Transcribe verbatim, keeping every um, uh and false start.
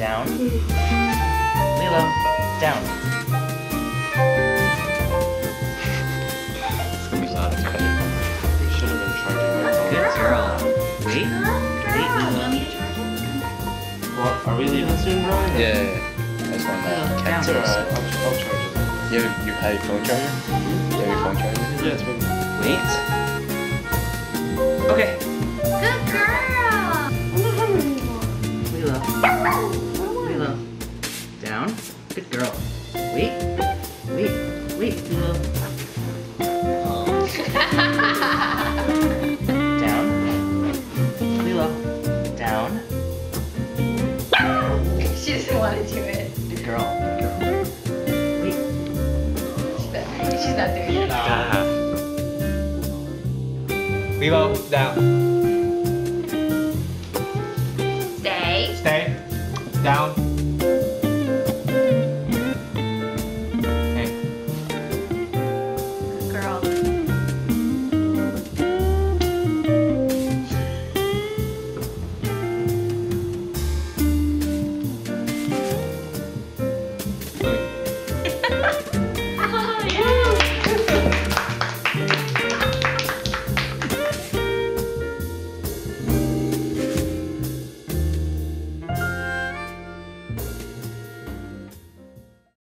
down. Lilo, down. It's gonna be loud. We should have been charging my phone. Good girl. Wait, wait, Lilo. Well, are we leaving soon, bro? Yeah, yeah, yeah. I just want to Down. It's alright. I'll, I'll charge it. You have, you have your phone charger? You have your phone charger? Yeah, it's been. Wait. Okay. Good girl. Lilo. Lilo. Down. Good girl. Wait. Wait. Wait, Lilo. Down. Lilo. Down. She doesn't want to do it. Good girl. Good girl. Wait. She's not, she's not doing it. Ah. Lilo, down. Stay. Stay. Down. Hey. Good girl. Really?